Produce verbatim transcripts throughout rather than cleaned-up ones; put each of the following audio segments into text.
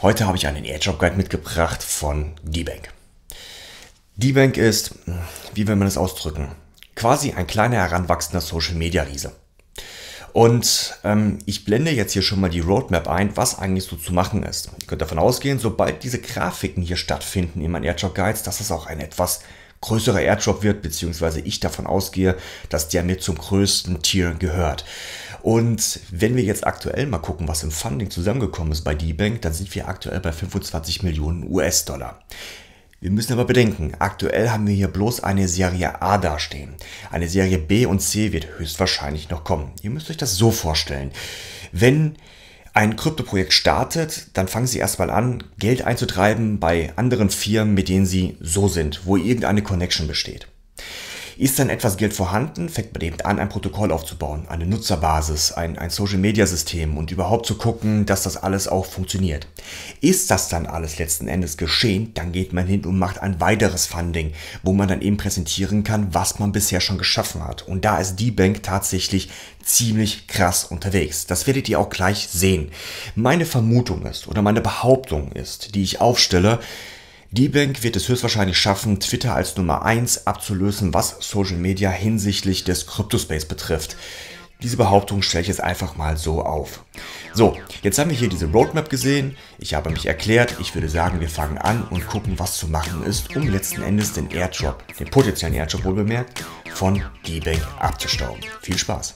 Heute habe ich einen Airdrop Guide mitgebracht von D-Bank. D-Bank ist, wie will man es ausdrücken, quasi ein kleiner heranwachsender Social Media Riese. Und ähm, ich blende jetzt hier schon mal die Roadmap ein, was eigentlich so zu machen ist. Ihr könnt davon ausgehen, sobald diese Grafiken hier stattfinden in meinen Airdrop Guides, dass es auch ein etwas größerer Airdrop wird, beziehungsweise ich davon ausgehe, dass der mit zum größten Tier gehört. Und wenn wir jetzt aktuell mal gucken, was im Funding zusammengekommen ist bei D-Bank, dann sind wir aktuell bei fünfundzwanzig Millionen U S-Dollar. Wir müssen aber bedenken, aktuell haben wir hier bloß eine Serie A dastehen. Eine Serie B und C wird höchstwahrscheinlich noch kommen. Ihr müsst euch das so vorstellen. Wenn ein Kryptoprojekt startet, dann fangen Sie erstmal an, Geld einzutreiben bei anderen Firmen, mit denen Sie so sind, wo irgendeine Connection besteht. Ist dann etwas Geld vorhanden, fängt man eben an, ein Protokoll aufzubauen, eine Nutzerbasis, ein, ein Social-Media-System und überhaupt zu gucken, dass das alles auch funktioniert. Ist das dann alles letzten Endes geschehen, dann geht man hin und macht ein weiteres Funding, wo man dann eben präsentieren kann, was man bisher schon geschaffen hat. Und da ist D-Bank tatsächlich ziemlich krass unterwegs. Das werdet ihr auch gleich sehen. Meine Vermutung ist, oder meine Behauptung ist, die ich aufstelle, D-Bank wird es höchstwahrscheinlich schaffen, Twitter als Nummer eins abzulösen, was Social Media hinsichtlich des Cryptospace betrifft. Diese Behauptung stelle ich jetzt einfach mal so auf. So, jetzt haben wir hier diese Roadmap gesehen. Ich habe mich erklärt. Ich würde sagen, wir fangen an und gucken, was zu machen ist, um letzten Endes den Airdrop, den potenziellen Airdrop wohlbemerkt, von D-Bank abzustauben. Viel Spaß!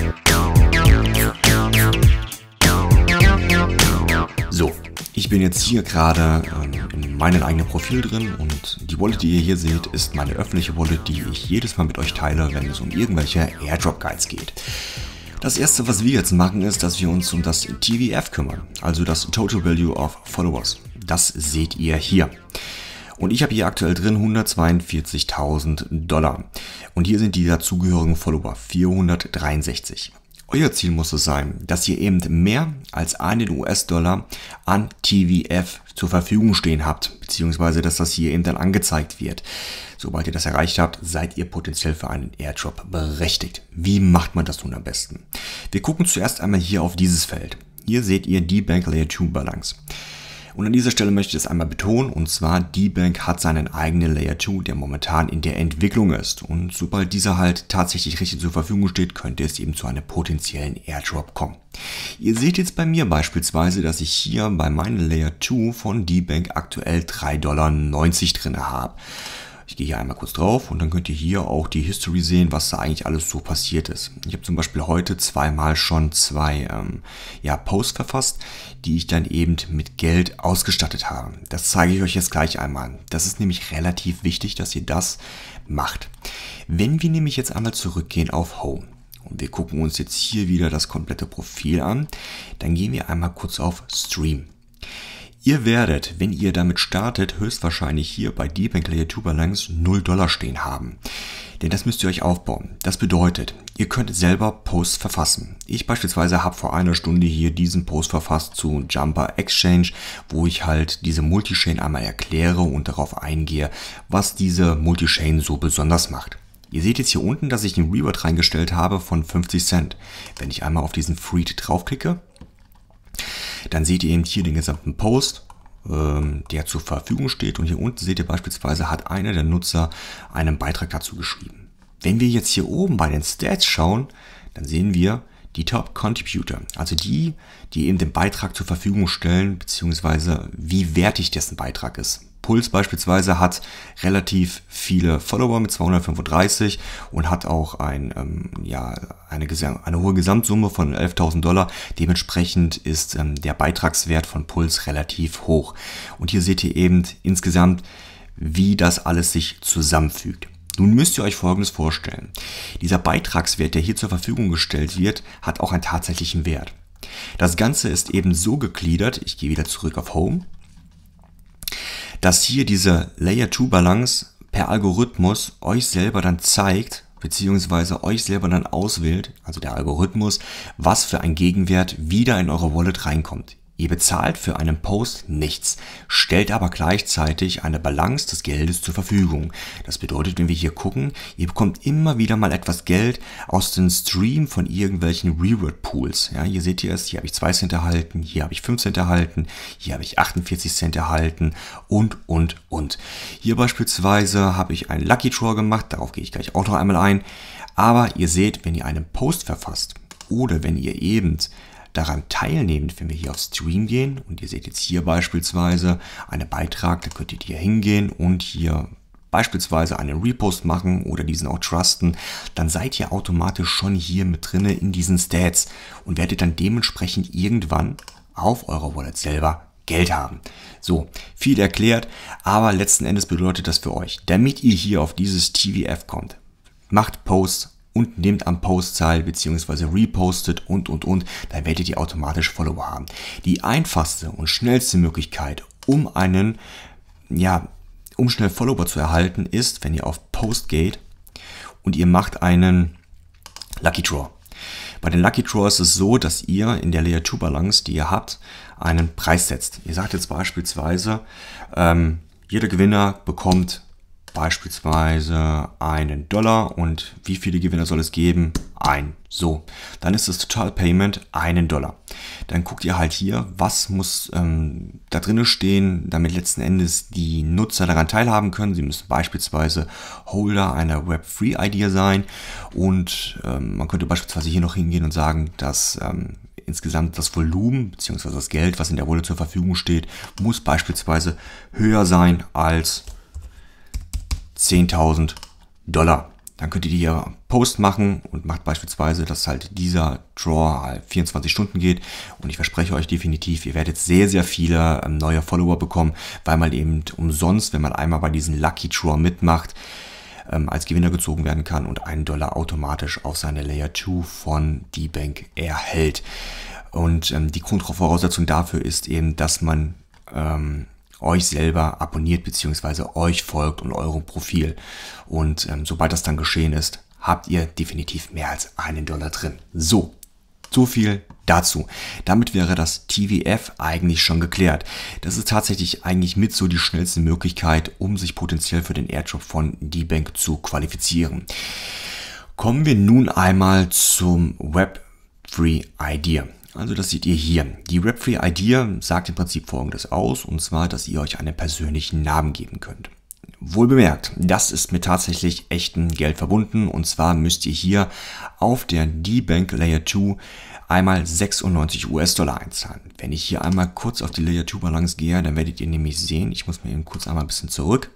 So, ich bin jetzt hier gerade ähm, in meinem eigenen Profil drin und die Wallet, die ihr hier seht, ist meine öffentliche Wallet, die ich jedes Mal mit euch teile, wenn es um irgendwelche Airdrop Guides geht. Das erste, was wir jetzt machen, ist, dass wir uns um das T V F kümmern, also das Total Value of Followers. Das seht ihr hier. Und ich habe hier aktuell drin hundertzweiundvierzigtausend Dollar. Und hier sind die dazugehörigen Follower vierhundertdreiundsechzig. Euer Ziel muss es sein, dass ihr eben mehr als einen U S-Dollar an T V F zur Verfügung stehen habt, beziehungsweise dass das hier eben dann angezeigt wird. Sobald ihr das erreicht habt, seid ihr potenziell für einen Airdrop berechtigt. Wie macht man das nun am besten? Wir gucken zuerst einmal hier auf dieses Feld. Hier seht ihr D-Bank Layer zwei Balance. Und an dieser Stelle möchte ich es einmal betonen, und zwar D-Bank hat seinen eigenen Layer zwei, der momentan in der Entwicklung ist. Und sobald dieser halt tatsächlich richtig zur Verfügung steht, könnte es eben zu einem potenziellen Airdrop kommen. Ihr seht jetzt bei mir beispielsweise, dass ich hier bei meinem Layer zwei von D-Bank aktuell drei Komma neunzig Dollar drin habe. Ich gehe hier einmal kurz drauf und dann könnt ihr hier auch die History sehen, was da eigentlich alles so passiert ist. Ich habe zum Beispiel heute zweimal schon zwei ähm, ja, Posts verfasst, die ich dann eben mit Geld ausgestattet habe. Das zeige ich euch jetzt gleich einmal. Das ist nämlich relativ wichtig, dass ihr das macht. Wenn wir nämlich jetzt einmal zurückgehen auf Home und wir gucken uns jetzt hier wieder das komplette Profil an, dann gehen wir einmal kurz auf Stream. Ihr werdet, wenn ihr damit startet, höchstwahrscheinlich hier bei D-Bank Layer zwei Balance null Dollar stehen haben. Denn das müsst ihr euch aufbauen. Das bedeutet, ihr könnt selber Posts verfassen. Ich beispielsweise habe vor einer Stunde hier diesen Post verfasst zu Jumper Exchange, wo ich halt diese Multichain einmal erkläre und darauf eingehe, was diese Multichain so besonders macht. Ihr seht jetzt hier unten, dass ich einen Reward reingestellt habe von fünfzig Cent. Wenn ich einmal auf diesen Freed draufklicke, dann seht ihr eben hier den gesamten Post, ähm, der zur Verfügung steht. Und hier unten seht ihr beispielsweise, hat einer der Nutzer einen Beitrag dazu geschrieben. Wenn wir jetzt hier oben bei den Stats schauen, dann sehen wir die Top Contributor, also die, die eben den Beitrag zur Verfügung stellen, beziehungsweise wie wertig dessen Beitrag ist. Puls beispielsweise hat relativ viele Follower mit zweihundertfünfunddreißig und hat auch ein, ähm, ja, eine, eine hohe Gesamtsumme von elftausend Dollar. Dementsprechend ist ähm, der Beitragswert von Puls relativ hoch. Und hier seht ihr eben insgesamt, wie das alles sich zusammenfügt. Nun müsst ihr euch Folgendes vorstellen. Dieser Beitragswert, der hier zur Verfügung gestellt wird, hat auch einen tatsächlichen Wert. Das Ganze ist eben so gegliedert, ich gehe wieder zurück auf Home, dass hier diese Layer zwei Balance per Algorithmus euch selber dann zeigt, beziehungsweise euch selber dann auswählt, also der Algorithmus, was für ein Gegenwert wieder in eure Wallet reinkommt. Ihr bezahlt für einen Post nichts, stellt aber gleichzeitig eine Balance des Geldes zur Verfügung. Das bedeutet, wenn wir hier gucken, ihr bekommt immer wieder mal etwas Geld aus dem Stream von irgendwelchen Reward Pools. Ja, hier seht ihr es, hier habe ich zwei Cent erhalten, hier habe ich fünf Cent erhalten, hier habe ich achtundvierzig Cent erhalten und, und, und. Hier beispielsweise habe ich einen Lucky Draw gemacht, darauf gehe ich gleich auch noch einmal ein. Aber ihr seht, wenn ihr einen Post verfasst oder wenn ihr eben daran teilnehmt, wenn wir hier auf Stream gehen und ihr seht jetzt hier beispielsweise einen Beitrag, da könnt ihr hier hingehen und hier beispielsweise einen Repost machen oder diesen auch trusten, dann seid ihr automatisch schon hier mit drinne in diesen Stats und werdet dann dementsprechend irgendwann auf eurer Wallet selber Geld haben. So, viel erklärt, aber letzten Endes bedeutet das für euch, damit ihr hier auf dieses T V F kommt, macht Posts und nehmt am Post teil, beziehungsweise repostet und, und, und, dann werdet ihr automatisch Follower haben. Die einfachste und schnellste Möglichkeit, um einen, ja, um schnell Follower zu erhalten, ist, wenn ihr auf Post geht und ihr macht einen Lucky Draw. Bei den Lucky Draw ist es so, dass ihr in der Layer zwei Balance, die ihr habt, einen Preis setzt. Ihr sagt jetzt beispielsweise, ähm, jeder Gewinner bekommt beispielsweise einen Dollar und wie viele Gewinner soll es geben? Ein. So, dann ist das Total Payment einen Dollar. Dann guckt ihr halt hier, was muss ähm, da drinnen stehen, damit letzten Endes die Nutzer daran teilhaben können. Sie müssen beispielsweise Holder einer Web-Free-Idea sein und ähm, man könnte beispielsweise hier noch hingehen und sagen, dass ähm, insgesamt das Volumen bzw. das Geld, was in der Wallet zur Verfügung steht, muss beispielsweise höher sein als zehntausend Dollar. Dann könnt ihr hier Post machen und macht beispielsweise, dass halt dieser Draw halt vierundzwanzig Stunden geht. Und ich verspreche euch definitiv, ihr werdet sehr, sehr viele ähm, neue Follower bekommen, weil man eben umsonst, wenn man einmal bei diesem Lucky Draw mitmacht, ähm, als Gewinner gezogen werden kann und einen Dollar automatisch auf seine Layer zwei von D-Bank erhält. Und ähm, die Grundvoraussetzung dafür ist eben, dass man ähm, euch selber abonniert bzw. euch folgt und eurem Profil. Und ähm, sobald das dann geschehen ist, habt ihr definitiv mehr als einen Dollar drin. So, so viel dazu. Damit wäre das T V F eigentlich schon geklärt. Das ist tatsächlich eigentlich mit so die schnellste Möglichkeit, um sich potenziell für den Airdrop von D-Bank zu qualifizieren. Kommen wir nun einmal zum Web Free Idea. Also das seht ihr hier. Die Web Free Idea sagt im Prinzip Folgendes aus, und zwar, dass ihr euch einen persönlichen Namen geben könnt. Wohl bemerkt, das ist mit tatsächlich echtem Geld verbunden, und zwar müsst ihr hier auf der D-Bank Layer zwei einmal sechsundneunzig US-Dollar einzahlen. Wenn ich hier einmal kurz auf die Layer zwei Balance gehe, dann werdet ihr nämlich sehen, ich muss mir eben kurz einmal ein bisschen zurück,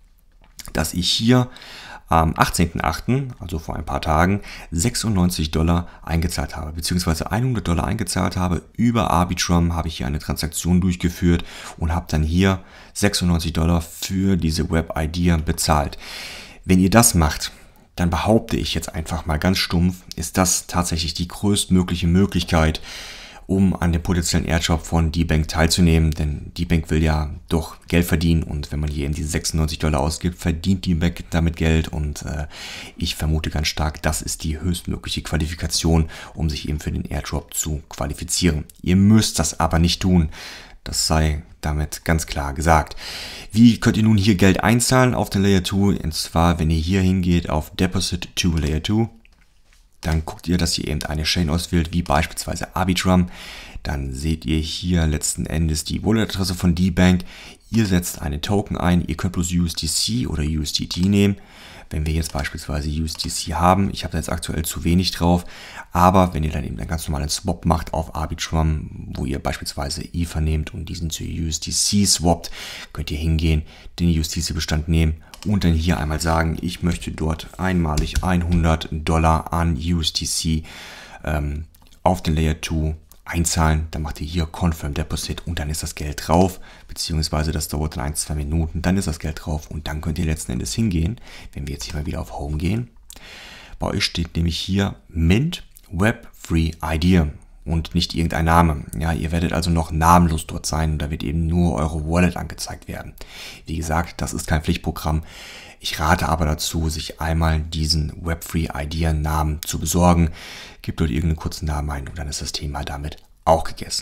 dass ich hier am achtzehnten achten, also vor ein paar Tagen, sechsundneunzig Dollar eingezahlt habe, beziehungsweise hundert Dollar eingezahlt habe. Über Arbitrum habe ich hier eine Transaktion durchgeführt und habe dann hier sechsundneunzig Dollar für diese Web-Idea bezahlt. Wenn ihr das macht, dann behaupte ich jetzt einfach mal ganz stumpf, ist das tatsächlich die größtmögliche Möglichkeit, um an dem potenziellen Airdrop von D-Bank teilzunehmen, denn D-Bank will ja doch Geld verdienen, und wenn man hier eben diese sechsundneunzig Dollar ausgibt, verdient D-Bank damit Geld, und äh, ich vermute ganz stark, das ist die höchstmögliche Qualifikation, um sich eben für den Airdrop zu qualifizieren. Ihr müsst das aber nicht tun, das sei damit ganz klar gesagt. Wie könnt ihr nun hier Geld einzahlen auf den Layer zwei? Und zwar, wenn ihr hier hingeht auf Deposit to Layer zwei, dann guckt ihr, dass ihr eben eine Chain auswählt, wie beispielsweise Arbitrum. Dann seht ihr hier letzten Endes die Wallet-Adresse von D-Bank. Ihr setzt einen Token ein. Ihr könnt bloß U S D C oder U S D T nehmen. Wenn wir jetzt beispielsweise U S D C haben, ich habe da jetzt aktuell zu wenig drauf, aber wenn ihr dann eben einen ganz normalen Swap macht auf Arbitrum, wo ihr beispielsweise Ether nehmt und diesen zu U S D C swappt, könnt ihr hingehen, den U S D C-Bestand nehmen und dann hier einmal sagen, ich möchte dort einmalig hundert Dollar an U S D C ähm, auf den Layer zwei einzahlen. Dann macht ihr hier Confirm Deposit und dann ist das Geld drauf, beziehungsweise das dauert dann ein, zwei Minuten, dann ist das Geld drauf und dann könnt ihr letzten Endes hingehen, wenn wir jetzt hier mal wieder auf Home gehen. Bei euch steht nämlich hier Mint Web Free Idea und nicht irgendein Name. Ja, ihr werdet also noch namenlos dort sein und da wird eben nur eure Wallet angezeigt werden. Wie gesagt, das ist kein Pflichtprogramm. Ich rate aber dazu, sich einmal diesen Web Free Idea Namen zu besorgen. Gebt dort irgendeinen kurzen Namen ein und dann ist das Thema damit auch gegessen.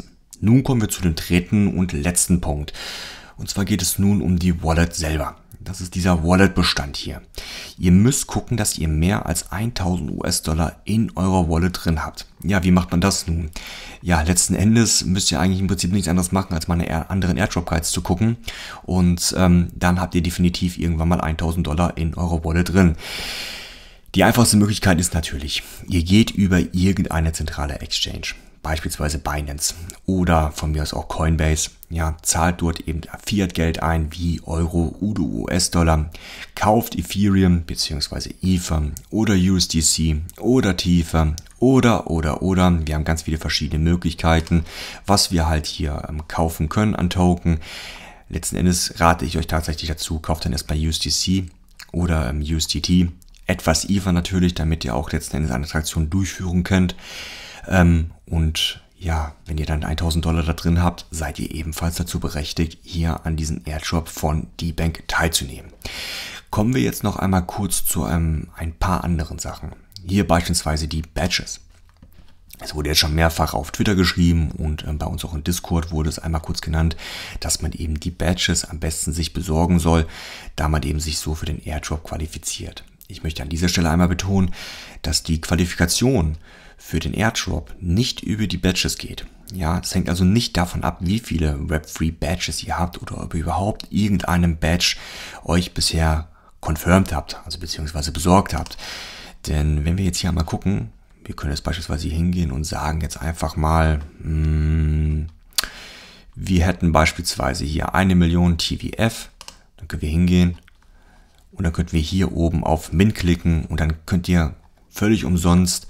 Nun kommen wir zu dem dritten und letzten Punkt. Und zwar geht es nun um die Wallet selber. Das ist dieser Wallet-Bestand hier. Ihr müsst gucken, dass ihr mehr als tausend US-Dollar in eurer Wallet drin habt. Ja, wie macht man das nun? Ja, letzten Endes müsst ihr eigentlich im Prinzip nichts anderes machen, als meine anderen Airdrop-Guides zu gucken. Und ähm, dann habt ihr definitiv irgendwann mal tausend Dollar in eurer Wallet drin. Die einfachste Möglichkeit ist natürlich, ihr geht über irgendeine zentrale Exchange. Beispielsweise Binance oder von mir aus auch Coinbase, ja, zahlt dort eben Fiat-Geld ein wie Euro oder U S-Dollar, kauft Ethereum bzw. Ether oder U S D C oder Tether oder oder oder, wir haben ganz viele verschiedene Möglichkeiten, was wir halt hier ähm, kaufen können an Token. Letzten Endes rate ich euch tatsächlich dazu, kauft dann erstmal U S D C oder ähm, U S D T, etwas Ether natürlich, damit ihr auch letzten Endes eine Transaktion durchführen könnt. Ähm, und ja, wenn ihr dann tausend Dollar da drin habt, seid ihr ebenfalls dazu berechtigt, hier an diesem Airdrop von D-Bank teilzunehmen. Kommen wir jetzt noch einmal kurz zu ähm, ein paar anderen Sachen. Hier beispielsweise die Badges. Es wurde jetzt schon mehrfach auf Twitter geschrieben und ähm, bei uns auch im Discord wurde es einmal kurz genannt, dass man eben die Badges am besten sich besorgen soll, da man eben sich so für den Airdrop qualifiziert. Ich möchte an dieser Stelle einmal betonen, dass die Qualifikation für den Airdrop nicht über die Badges geht. Ja, es hängt also nicht davon ab, wie viele Web-Free Badges ihr habt oder ob ihr überhaupt irgendeinem Badge euch bisher confirmed habt, also beziehungsweise besorgt habt. Denn wenn wir jetzt hier mal gucken, wir können jetzt beispielsweise hier hingehen und sagen jetzt einfach mal, mh, wir hätten beispielsweise hier eine Million T V F, dann können wir hingehen und dann könnten wir hier oben auf Mint klicken und dann könnt ihr völlig umsonst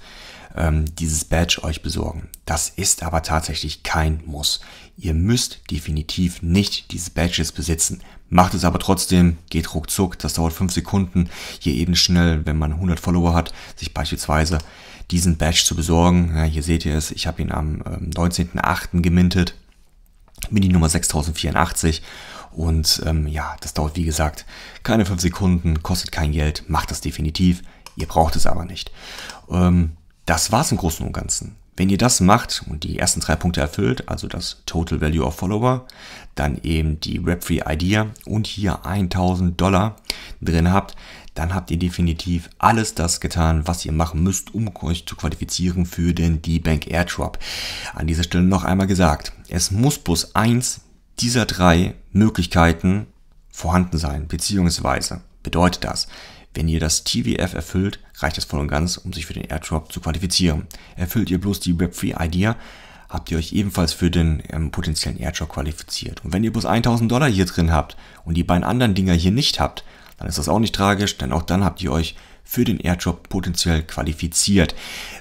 dieses Badge euch besorgen. Das ist aber tatsächlich kein Muss. Ihr müsst definitiv nicht diese Badges besitzen. Macht es aber trotzdem, geht ruckzuck, das dauert fünf Sekunden, hier eben schnell, wenn man hundert Follower hat, sich beispielsweise diesen Badge zu besorgen. Ja, hier seht ihr es, ich habe ihn am neunzehnten achten gemintet, Mini Nummer sechstausendvierundachtzig und ähm, ja, das dauert wie gesagt keine fünf Sekunden, kostet kein Geld, macht das definitiv, ihr braucht es aber nicht. Ähm, Das war's im Großen und Ganzen. Wenn ihr das macht und die ersten drei Punkte erfüllt, also das Total Value of Follower, dann eben die Web-Free Idea und hier tausend Dollar drin habt, dann habt ihr definitiv alles das getan, was ihr machen müsst, um euch zu qualifizieren für den D-Bank Airdrop. An dieser Stelle noch einmal gesagt, es muss bloß eins dieser drei Möglichkeiten vorhanden sein, beziehungsweise bedeutet das, wenn ihr das T V F erfüllt, reicht das voll und ganz, um sich für den Airdrop zu qualifizieren. Erfüllt ihr bloß die Web-Free Idea, habt ihr euch ebenfalls für den ähm, potenziellen Airdrop qualifiziert. Und wenn ihr bloß tausend Dollar hier drin habt und die beiden anderen Dinger hier nicht habt, dann ist das auch nicht tragisch, denn auch dann habt ihr euch für den Airdrop potenziell qualifiziert.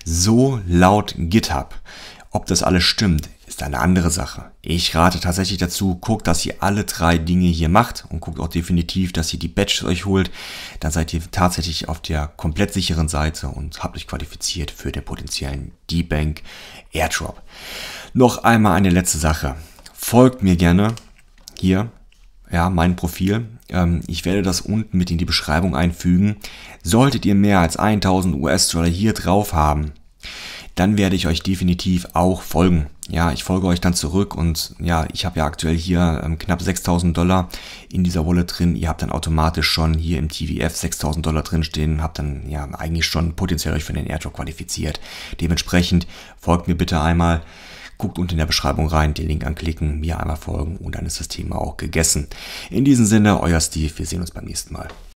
So laut GitHub. Ob das alles stimmt, ist eine andere Sache. Ich rate tatsächlich dazu, guckt, dass ihr alle drei Dinge hier macht und guckt auch definitiv, dass ihr die Badges euch holt. Dann seid ihr tatsächlich auf der komplett sicheren Seite und habt euch qualifiziert für den potenziellen D-Bank Airdrop. Noch einmal eine letzte Sache. Folgt mir gerne hier, ja, mein Profil. Ich werde das unten mit in die Beschreibung einfügen. Solltet ihr mehr als tausend US-Dollar hier drauf haben, dann werde ich euch definitiv auch folgen. Ja, ich folge euch dann zurück und ja, ich habe ja aktuell hier ähm, knapp sechstausend Dollar in dieser Wallet drin. Ihr habt dann automatisch schon hier im T V F sechstausend Dollar drin stehen, habt dann ja eigentlich schon potenziell euch für den Airdrop qualifiziert. Dementsprechend folgt mir bitte einmal, guckt unten in der Beschreibung rein, den Link anklicken, mir einmal folgen und dann ist das Thema auch gegessen. In diesem Sinne, euer Steve, wir sehen uns beim nächsten Mal.